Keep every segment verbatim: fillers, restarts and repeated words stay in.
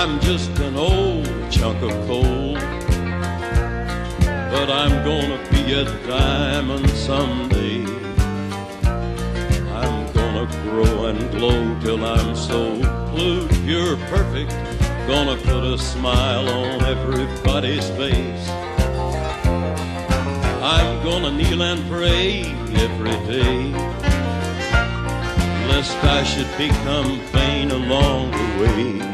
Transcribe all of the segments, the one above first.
I'm just an old chunk of coal, but I'm gonna be a diamond someday. I'm gonna grow and glow till I'm so blue, pure, perfect, gonna put a smile on everybody's face. I'm gonna kneel and pray every day, lest I should become vain along the way.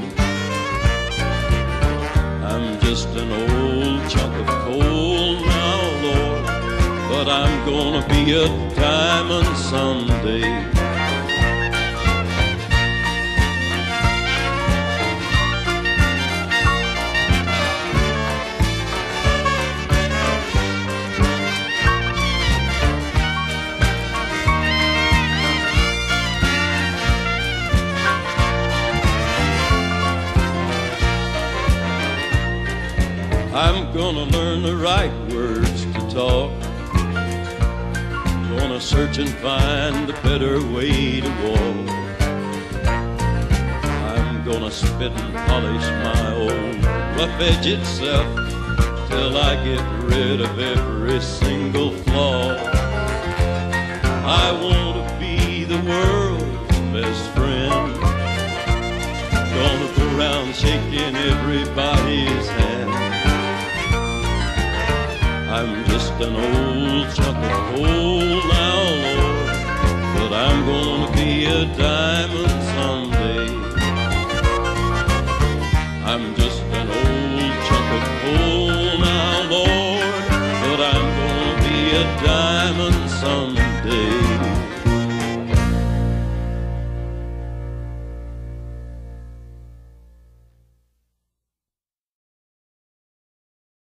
I'm just an old chunk of coal now, Lord, but I'm gonna be a diamond someday. I'm gonna learn the right words to talk, gonna search and find a better way to walk. I'm gonna spit and polish my old rough-edged self till I get rid of every single flaw. I want to be the world's best friend, gonna go around shaking everybody's hand. I'm just an old chunk of coal now, Lord, but I'm gonna be a diamond someday. I'm just an old chunk of coal now, Lord, but I'm gonna be a diamond someday.